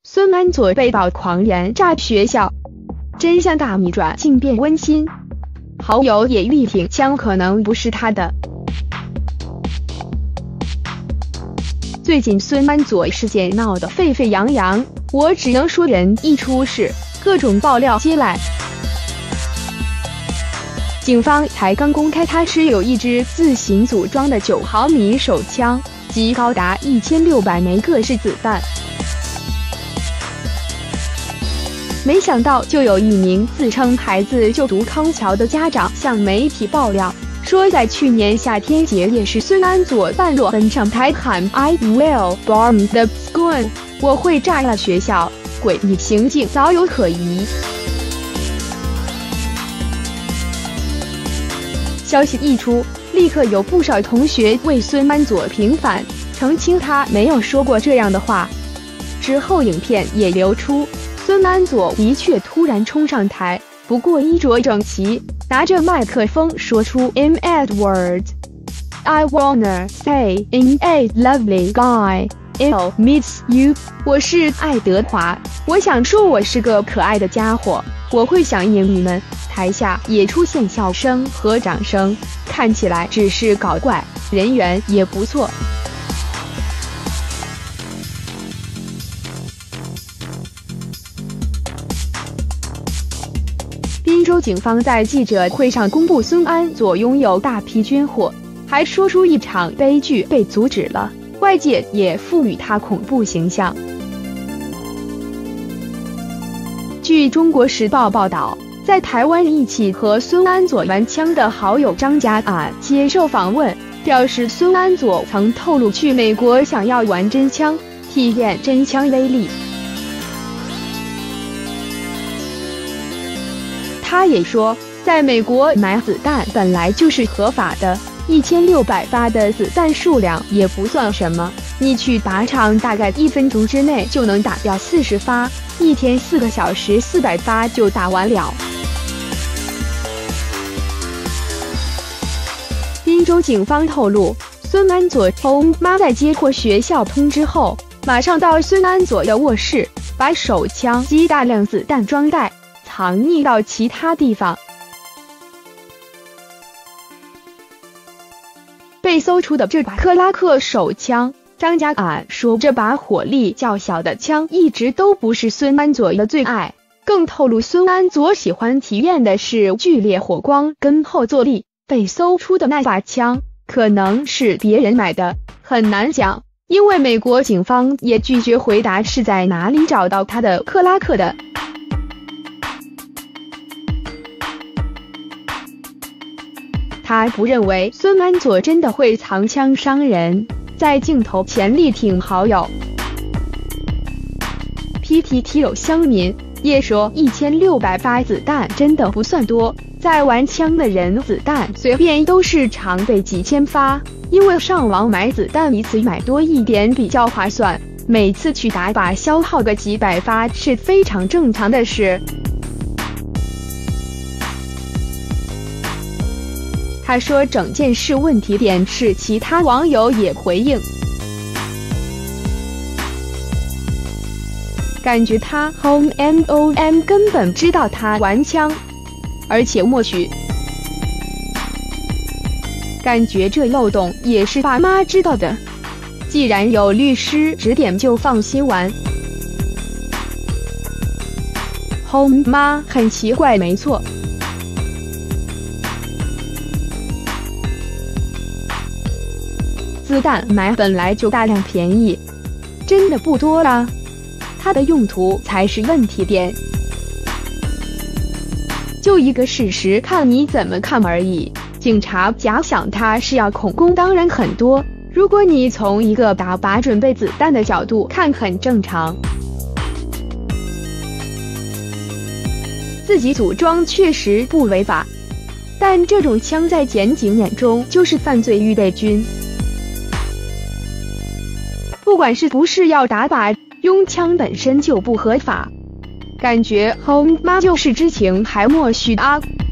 孙安佐被曝狂言炸学校，真相大逆转，竟变温馨。好友也力挺枪可能不是他的。最近孙安佐事件闹得沸沸扬扬，我只能说人一出事，各种爆料接来。警方才刚公开他持有一支自行组装的9毫米手枪及高达1600枚各式子弹。没想到就有一名自称孩子就读康桥的家长向媒体爆料，说在去年夏天结业时，孙安佐半裸登上台喊 "I will bomb the school"， 我会炸了学校，诡异行径早有可疑。消息一出，立刻有不少同学为孙安佐平反，澄清他没有说过这样的话。之后影片也流出，孙安佐的确突然冲上台，不过衣着整齐，拿着麦克风说出 "I'm Edward, I wanna say I'm a lovely guy, I'll miss you"， 我是爱德华，我想说我是个可爱的家伙，我会想念你们。台下也出现笑声和掌声，看起来只是搞怪，人缘也不错。滨州警方在记者会上公布孙安佐拥有大批军火，还说出一场悲剧被阻止了，外界也赋予他恐怖形象。据中国时报报道，在台湾一起和孙安佐玩枪的好友张家安接受访问，表示孙安佐曾透露去美国想要玩真枪，体验真枪威力。他也说，在美国买子弹本来就是合法的，1600发的子弹数量也不算什么，你去靶场大概1分钟之内就能打掉40发，一天4个小时400发就打完了。滨州警方透露，孙安佐后妈在接获学校通知后，马上到孙安佐的卧室，把手枪及大量子弹装袋藏匿到其他地方。被搜出的这把克拉克手枪，张家安说这把火力较小的枪一直都不是孙安佐的最爱，更透露孙安佐喜欢体验的是剧烈火光跟后坐力。被搜出的那把枪可能是别人买的，很难讲，因为美国警方也拒绝回答是在哪里找到他的克拉克的。他不认为孙安佐真的会藏枪伤人，在镜头前力挺好友。PTT 有乡民也说1600发子弹真的不算多，在玩枪的人子弹随便都是常备几千发，因为上网买子弹一次买多一点比较划算，每次去打靶消耗个几百发是非常正常的事。他说整件事问题点是其他网友也回应，感觉他 HOME 根本知道他玩枪，而且默许。感觉这漏洞也是爸妈知道的，既然有律师指点就放心玩。HOME 妈很奇怪没错。子弹买本来就大量便宜，真的不多啊，它的用途才是问题点。就一个事实，看你怎么看而已。警察假想他是要恐攻，当然很多，如果你从一个打靶准备子弹的角度看，很正常。自己组装确实不违法，但这种枪在检警眼中就是犯罪预备军。不管是不是要打靶，拥枪本身就不合法。感觉 HOME 妈就是知情还默许啊。